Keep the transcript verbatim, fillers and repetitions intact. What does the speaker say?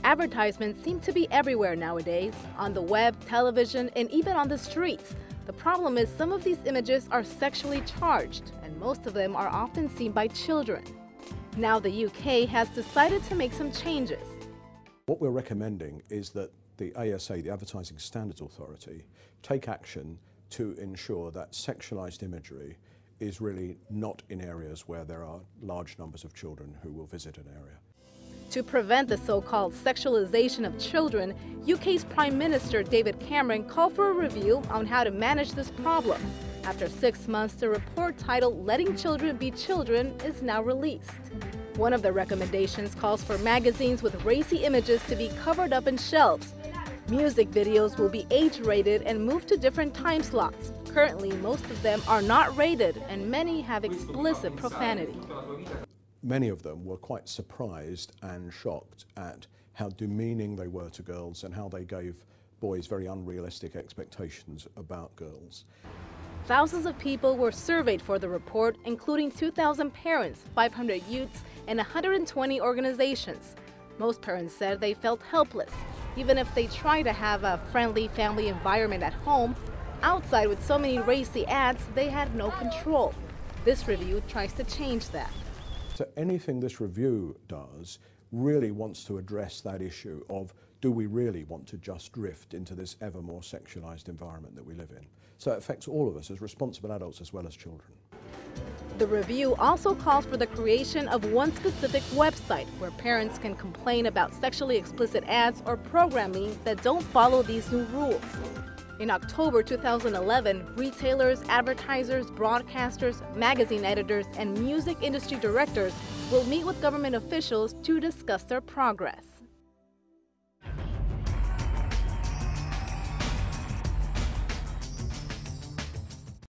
Advertisements seem to be everywhere nowadays, on the web, television, and even on the streets. The problem is some of these images are sexually charged, and most of them are often seen by children. Now the U K has decided to make some changes. What we're recommending is that the A S A, the Advertising Standards Authority, take action to ensure that sexualized imagery is really not in areas where there are large numbers of children who will visit an area. To prevent the so-called sexualization of children, U K's Prime Minister David Cameron called for a review on how to manage this problem. After six months, the report titled "Letting Children Be Children" is now released. One of the recommendations calls for magazines with racy images to be covered up in shelves. Music videos will be age-rated and moved to different time slots. Currently, most of them are not rated, and many have explicit profanity. Many of them were quite surprised and shocked at how demeaning they were to girls and how they gave boys very unrealistic expectations about girls. Thousands of people were surveyed for the report, including two thousand parents, five hundred youths, and one hundred twenty organizations. Most parents said they felt helpless. Even if they try to have a friendly family environment at home, outside with so many racy ads, they had no control. This review tries to change that. So anything this review does really wants to address that issue of, do we really want to just drift into this ever more sexualized environment that we live in? So it affects all of us as responsible adults as well as children. The review also calls for the creation of one specific website where parents can complain about sexually explicit ads or programming that don't follow these new rules. In October two thousand eleven, retailers, advertisers, broadcasters, magazine editors, and music industry directors will meet with government officials to discuss their progress.